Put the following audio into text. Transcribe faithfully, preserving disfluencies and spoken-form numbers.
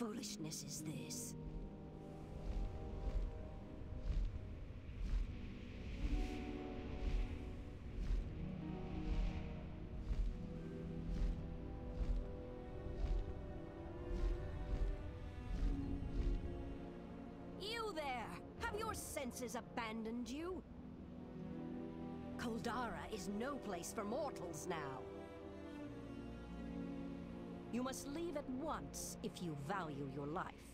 foolishness is this? You there! Have your senses abandoned you? Coldarra is no place for mortals now. You must leave at once if you value your life.